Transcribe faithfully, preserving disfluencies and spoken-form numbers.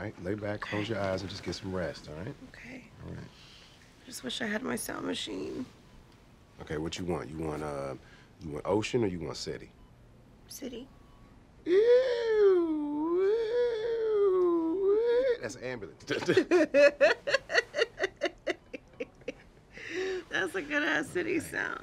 right? Lay back, okay. Close your eyes, and just get some rest, all right? Okay. All right. I just wish I had my sound machine. Okay, what you want? You want, uh, you want ocean or you want city? City. Ew, ew, ew. That's an ambulance. That's a good-ass city sound.